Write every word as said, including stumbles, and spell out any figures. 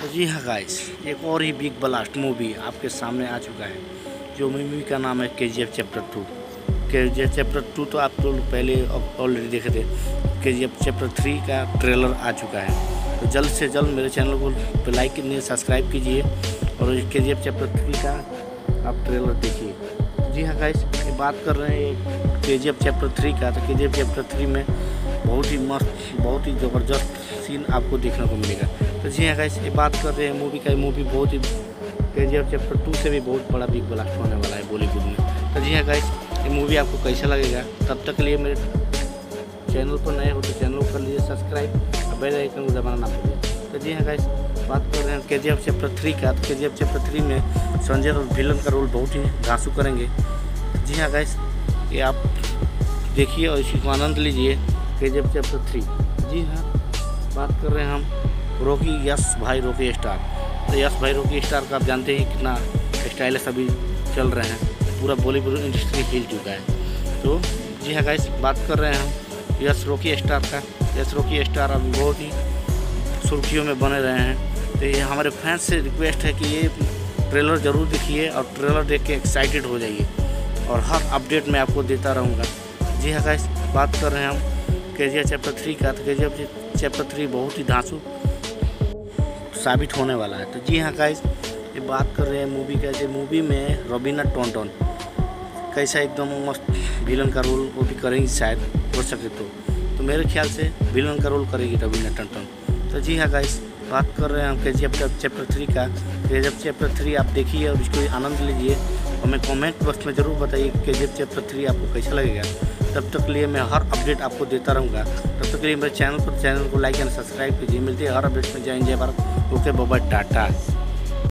तो जी हाँ गाइस, एक और ही बिग ब्लास्ट मूवी आपके सामने आ चुका है। जो मूवी का नाम है के जी एफ चैप्टर टू। के जी एफ चैप्टर टू तो आप लोग पहले ऑलरेडी देखे थे। K G F chapter three का ट्रेलर आ चुका है। तो जल्द से जल्द मेरे चैनल को लाइक कीजिए, सब्सक्राइब कीजिए और के जी एफ चैप्टर थ्री का आप ट्रेलर देखिए। जी हाँ गाइस, ये बात कर रहे हैं के जी एफ चैप्टर थ्री का। तो के जी एफ चैप्टर थ्री में बहुत ही मस्त, बहुत ही ज़बरदस्त सीन आपको देखने को मिलेगा। तो जी हाँ गाइस, ये बात कर रहे हैं मूवी का। मूवी बहुत ही के जी एफ चैप्टर टू से भी बहुत बड़ा बिग ब्लास्ट होने वाला है बॉलीवुड में। तो जी हाँ गाइस, ये मूवी आपको कैसा लगेगा, तब तक के लिए मेरे चैनल पर नए हो तो चैनल को कर लीजिए सब्सक्राइब और बेल आइकन को दबाना ना भूलिए। तो जी हाँ गाइस, बात कर रहे हैं के जी एफ चैप्टर थ्री का। तो के जी एफ चैप्टर थ्री में संजय और विलन का रोल बहुत ही धांसू करेंगे। जी हाँ गाइस, ये आप देखिए और इसी को आनंद लीजिए। K G F chapter three. जी हाँ, बात कर रहे हैं हम रॉकी यश भाई रॉकी स्टार। तो यश भाई रॉकी स्टार का आप जानते हैं कितना स्टाइलिश अभी चल रहे हैं, पूरा बॉलीवुड इंडस्ट्री हिल चुका है। तो जी हाँ गाइस, बात कर रहे हैं हम यश रॉकी स्टार का। यश रॉकी स्टार अभी बहुत ही सुर्खियों में बने रहे हैं। तो ये हमारे फैंस से रिक्वेस्ट है कि ये ट्रेलर ज़रूर देखिए और ट्रेलर देख के एक्साइटेड हो जाइए और हर अपडेट मैं आपको देता रहूँगा। जी हाँ गाइस, बात कर रहे हैं हम के जी एफ चैप्टर थ्री का। तो के जी एफ चैप्टर थ्री बहुत ही धांसू साबित होने वाला है। तो जी हाँ गाइस, ये बात कर रहे हैं मूवी का। जो मूवी में रवीना टंडन कैसा एकदम मस्त विलन का रोल वो भी करेंगी, शायद हो सके तो तो मेरे ख्याल से विलन का रोल करेगी रवीना टंडन। तो जी हाँ गाइस, बात कर रहे हैं हम के जी एफ चैप्टर थ्री का। के जी एफ चैप्टर थ्री आप देखिए और इसको आनंद लीजिए और मैं कमेंट बॉक्स में ज़रूर बताइए के जी एफ चैप्टर थ्री आपको कैसा लगेगा। तब तक के लिए मैं हर अपडेट आपको देता रहूँगा। तब तक के लिए मेरे चैनल पर चैनल को लाइक एंड सब्सक्राइब कीजिए। मिलते हैं हर अपडेट में। जय हिंद, जय Bharat. Okay, bye bye, Tata.